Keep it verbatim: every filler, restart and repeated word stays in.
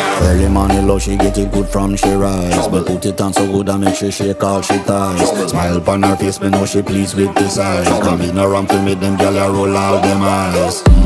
Early morning love, she get it good from she rise, but put it on so good and make she shake all she ties. Smile upon her face, me know she pleased with this eyes. Come in around to make them gyal a roll out them eyes.